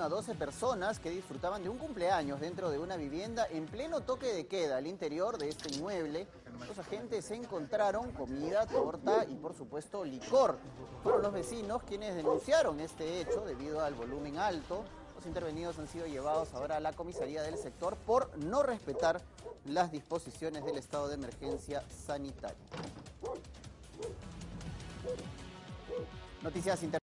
A 12 personas que disfrutaban de un cumpleaños dentro de una vivienda en pleno toque de queda al interior de este inmueble. Los agentes encontraron comida, torta y por supuesto licor. Fueron los vecinos quienes denunciaron este hecho debido al volumen alto. Los intervenidos han sido llevados ahora a la comisaría del sector por no respetar las disposiciones del estado de emergencia sanitaria. Noticias